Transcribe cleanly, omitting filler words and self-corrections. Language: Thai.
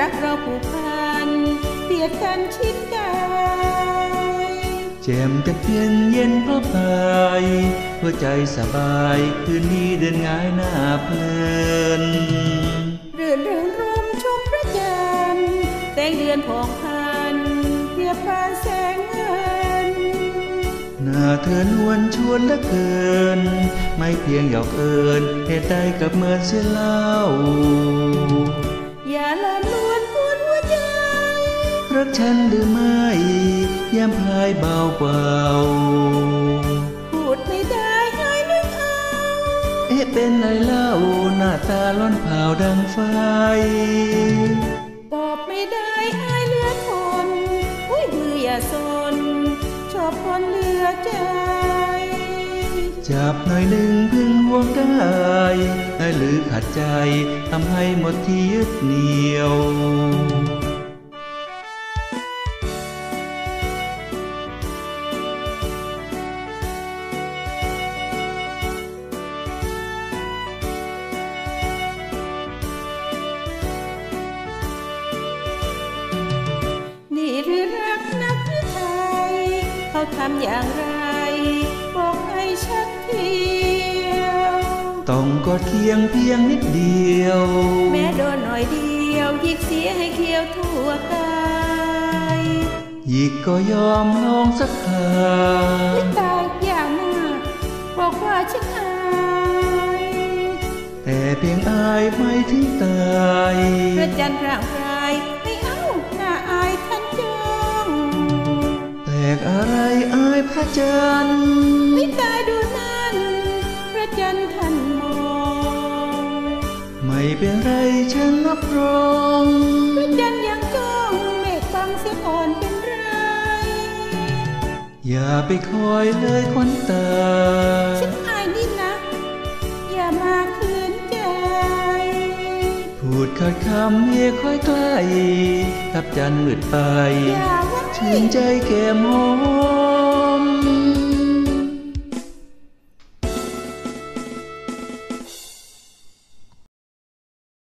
รักเราผูกพันเบียดกันชิดกายแจ่มตะเพียนเย็นเพราะพายหัวใจสบายคืนนี้เดินง่ายหน้าเพลินเรื่นเริงรมชมพระจันทร์แสงเดือนผ่องพันเทียบปานแสงเงินหน้าเธอนวลชวนเหลือเกินไม่เพียงหยอกเอิญเหตุใดกับเมื่อเสียเล่าอย่าหลอนลวนปวดหัวใจรักฉันหรือไม่ย้ำพลายเบาเบาพูดไม่ได้ให้นึกเอาเป็นไรเล่าหน้าตาล้นเผาดังไฟตอบไม่ได้ให้เลือทนอุ้ยมืออย่าสนชอบคนเหลือใจจับหน่อยหนึ่งพึ่งห่วงได้หรือขัดใจทำให้หมดที่ยึดเหนี่ยวนี่หรือรักนักหรือไทยเขาทำอย่างไรบอกให้ชัดเทียวต้องกอดเคียงเพียงนิดเดียวแม้โดนหน่อยเดียวหยิกเสียให้เคี้ยวทั่วกายหยิกก็ยอมลองสักคราไม่ตายอย่างมากบอกว่าฉันอายแต่เพียงอายไม่ถึงตายพระจันทร์ร่างกายไม่เอาหน้าอายท่านจ้องแตกอะไรอายพระจันทร์ไม่ตายดูนั่นพระจันทร์ท่านมองไม่เป็นไรฉันรับรองพระจันทร์ยังจ้องเมฆบังเสียก่อนเป็นไรอย่าไปคอยเลยควันตาฉันอายนี่นะอย่ามาคืนใจพูดขาดคำเมียค่อยใกล้ทับจันทร์มืดไปชื่นใจแก้มหอ